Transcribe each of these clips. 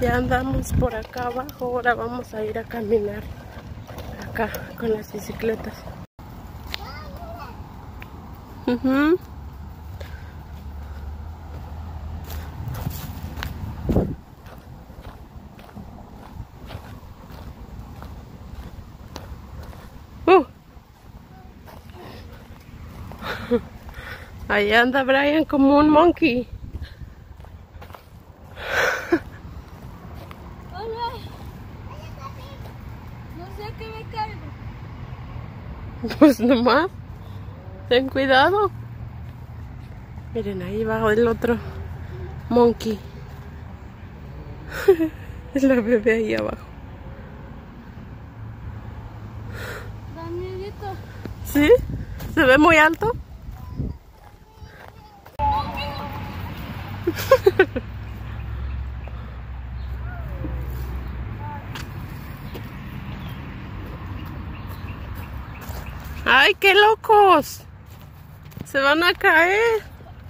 Ya andamos por acá abajo, ahora vamos a ir a caminar acá con las bicicletas. Ahí anda Brian como un monkey. Hola. No sé qué me cargo. Pues nomás, ten cuidado. Miren, ahí va el otro monkey. Es la bebé ahí abajo. Danielito. ¿Sí? ¿Se ve muy alto? ¡Ay, qué locos! Se van a caer.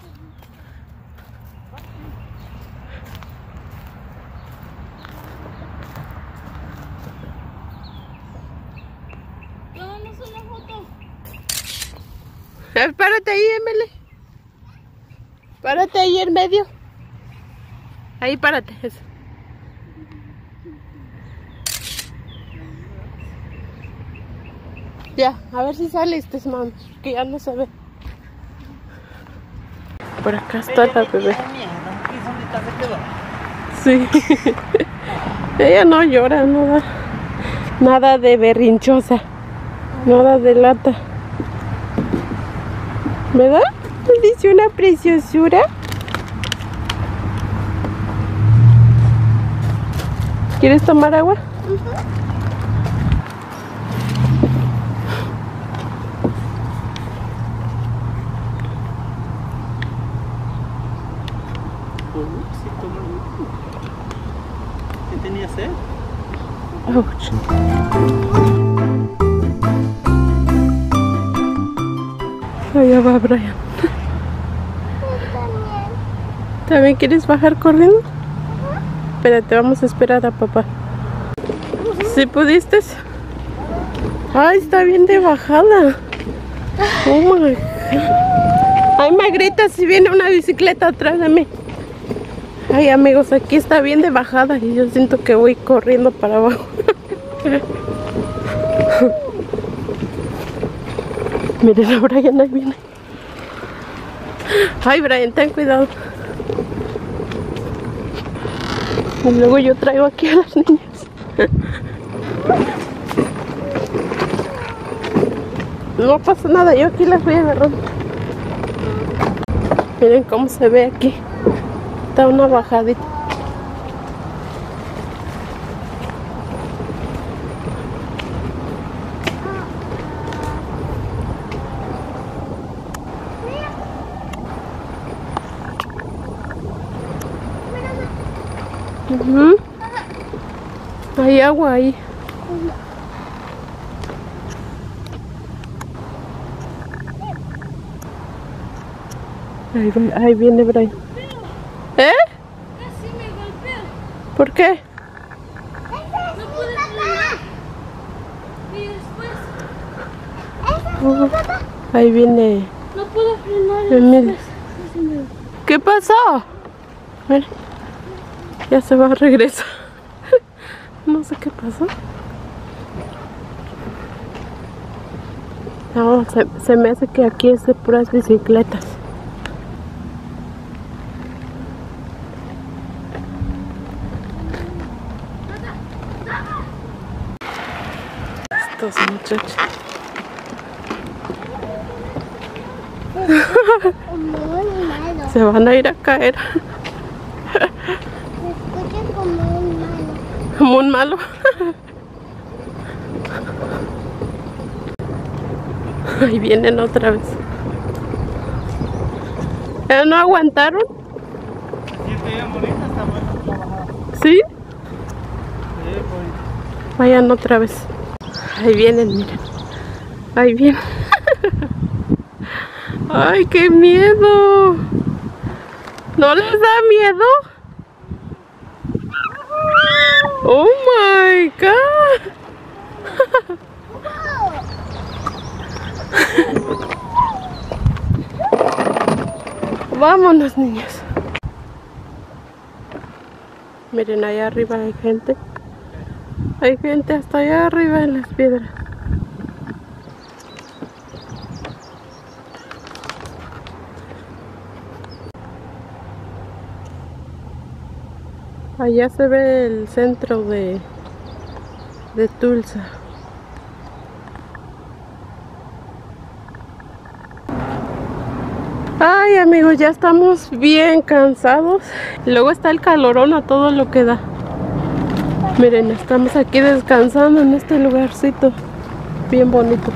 Tómanos una foto. Párate ahí, Emily. Párate ahí en medio. Ahí párate. Eso. Ya, a ver si saliste, mamá, que ya no se ve. Por acá está la bebé. Sí. Ella no llora, nada de berrinchosa, nada de lata. ¿Verdad? Dice una preciosura. ¿Quieres tomar agua? ¿Qué tenía sed? Ouch. Allá va Brian. ¿También quieres bajar corriendo? Espérate, vamos a esperar a papá. ¿Sí pudiste? Ay, está bien de bajada. Oh my God. Ay, me grita si viene una bicicleta atrás de mí. Ay, amigos, aquí está bien de bajada y yo siento que voy corriendo para abajo. Miren a Brian, ahí viene. Ay, Brian, ten cuidado. Y luego yo traigo aquí a las niñas. No pasa nada, yo aquí las voy agarrando. Miren cómo se ve aquí. Está una bajadita. Hay agua ahí. Ahí viene Brian. ¿Eh? Casi me golpeó. ¿Por qué? No pude frenar. Y después. Ahí viene. No pude frenar. Y Emily. después. Casi me golpeó. ¿Qué pasó? Mira, ya se va a regresar. No sé qué pasó. No, se me hace que aquí es de puras bicicletas. Estos muchachos. Muy malo. Se van a ir a caer. Se escucha como un malo. Como un malo. Ahí vienen otra vez. ¿No aguantaron? Sí, estoy bien bonita, está buena la bajada. ¿Sí? Sí, bonita. Vayan otra vez. Ahí vienen, miren. Ahí vienen. ¡Ay, qué miedo! ¿No les da miedo? Oh my God. Vámonos, niños. Miren, allá arriba hay gente. Hay gente hasta allá arriba en las piedras. Allá se ve el centro de Tulsa. Ay, amigos, ya estamos bien cansados. Luego está el calorón a todo lo que da. Miren, estamos aquí descansando en este lugarcito bien bonito.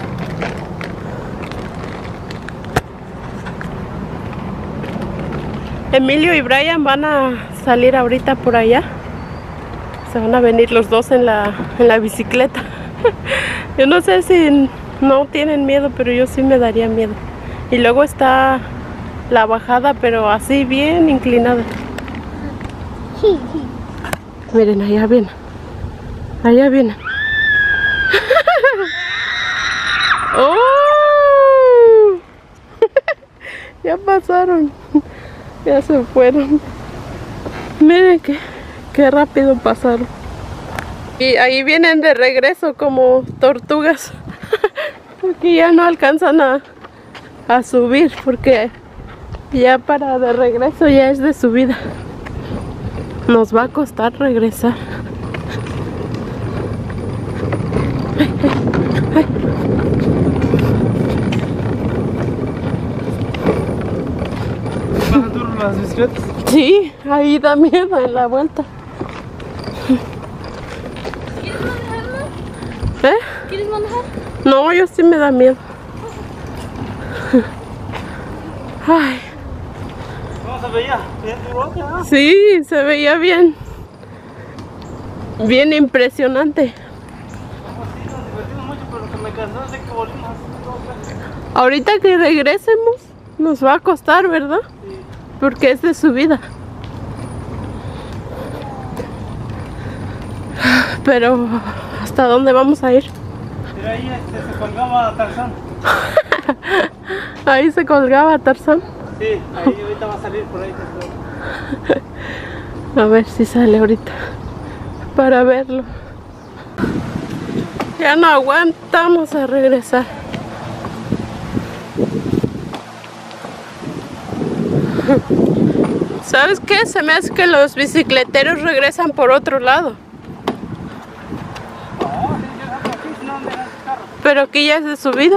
Emilio y Brian van a salir ahorita por allá. Se van a venir los dos en la bicicleta. Yo no sé si no tienen miedo, pero yo sí me daría miedo. Y luego está la bajada, pero así bien inclinada. Miren, allá viene. Allá viene. ¡Oh! Ya pasaron. Ya se fueron. Miren qué rápido pasaron. Y ahí vienen de regreso como tortugas. Aquí ya no alcanzan a subir porque ya para de regreso ya es de subida. Nos va a costar regresar. Ay. ¿Bajan duro las bicicletas? Sí, ahí da miedo en la vuelta. ¿Quieres manejar? ¿Eh? ¿Quieres manejar? No, yo sí me da miedo. Ay, ¿Cómo se veía? Bien durote, ¿no? sí, se veía bien. Bien impresionante. Sí, nos divertimos mucho, pero lo que me cansó es de que volvimos. Ahorita que regresemos, nos va a costar, ¿verdad? Sí. Porque es de subida. Pero, ¿hasta dónde vamos a ir? Mira, ahí se colgaba Tarzán. Ahí se colgaba Tarzán. Sí, ahí ahorita va a salir por ahí. A ver si sale ahorita para verlo. Ya no aguantamos a regresar. ¿Sabes qué? Se me hace que los bicicleteros regresan por otro lado. Pero aquí ya es de subida.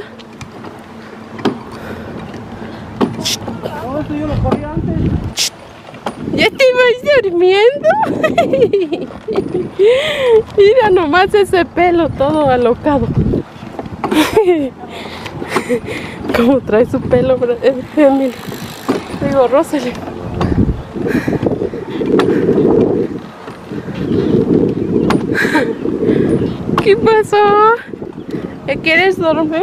No, esto yo lo corrí antes. ¿Ya te ibas durmiendo? Mira nomás ese pelo todo alocado. Como trae su pelo, Emil. Digo, Rosely. ¿Qué pasó? ¿Quieres dormir?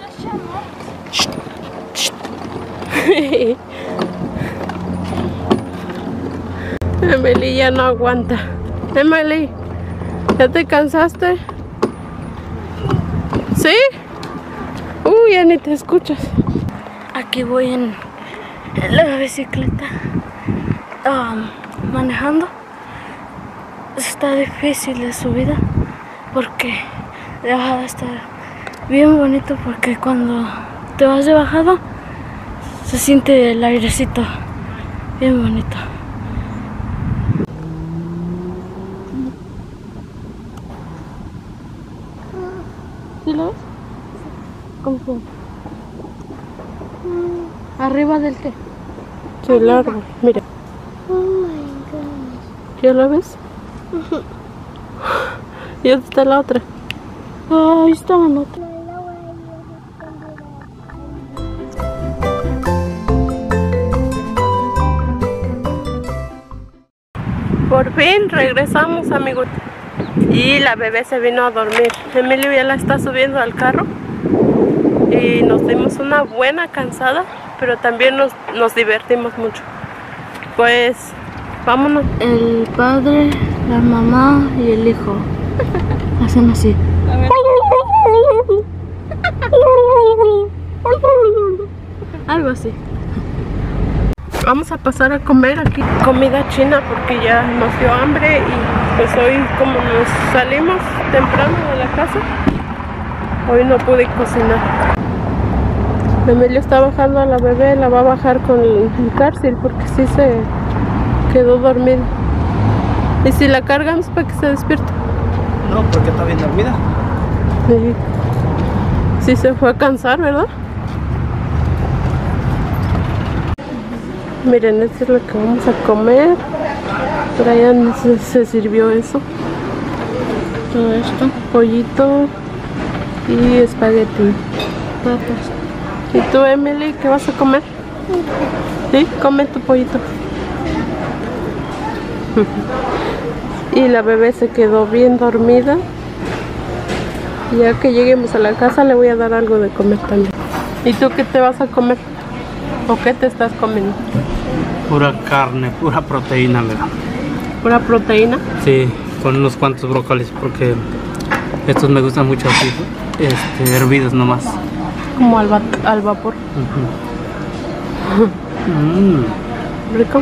Emily ya no aguanta. Emily, ¿ya te cansaste? ¿Sí? Ya ni te escuchas. Aquí voy en la bicicleta manejando. Está difícil la subida porque la bajada está bien bonito, porque cuando te vas de bajada se siente el airecito bien bonito. ¿Sí lo ves? ¿Cómo fue? ¿Arriba del qué? Del árbol, mira. Oh my God. ¿Ya lo ves? ¿Y dónde está la otra? Ahí está la otra. Por fin regresamos, amigos. Y la bebé se vino a dormir. Emilio ya la está subiendo al carro. Y nos dimos una buena cansada, pero también nos divertimos mucho. Pues vámonos. El padre La mamá y el hijo hacen así. A ver. Algo así. Vamos a pasar a comer aquí comida china porque ya nos dio hambre y pues hoy como nos salimos temprano de la casa, hoy no pude cocinar. Emilio está bajando a la bebé, la va a bajar con el cárcel porque sí se quedó dormida. ¿Y si la cargamos para que se despierte? No, porque está bien dormida. Sí. Sí se fue a cansar, ¿verdad? Miren, esto es lo que vamos a comer. Brian se sirvió eso. Todo esto. Pollito y espagueti. Papas. ¿Y tú, Emily, qué vas a comer? Sí, come tu pollito. Y la bebé se quedó bien dormida. Ya que lleguemos a la casa le voy a dar algo de comer también. ¿Y tú qué te vas a comer? ¿O qué te estás comiendo? Pura carne, pura proteína, mira. ¿Pura proteína? Sí, con unos cuantos brócolis porque estos me gustan mucho así, hervidos nomás. Como al vapor. ¿Rico?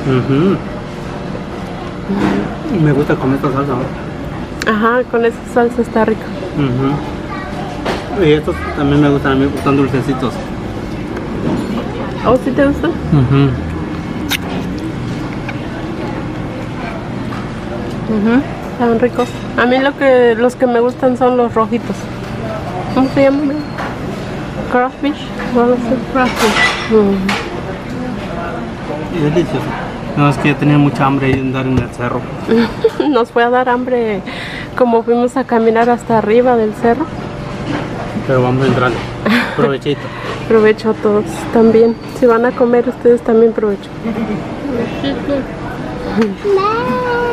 Me gusta con esta salsa. Ajá, con esa salsa está rico. Y estos también me gustan, a mí me gustan dulcecitos. ¿O sí te gustan? Están ricos. A mí los que me gustan son los rojitos. ¿Cómo se llaman? Crawfish. No lo sé. Crawfish. Delicioso. No, es que yo tenía mucha hambre y andar en el cerro. Nos fue a dar hambre como fuimos a caminar hasta arriba del cerro. Pero vamos a entrar. Provechito. Provecho a todos también. Si van a comer ustedes también provecho.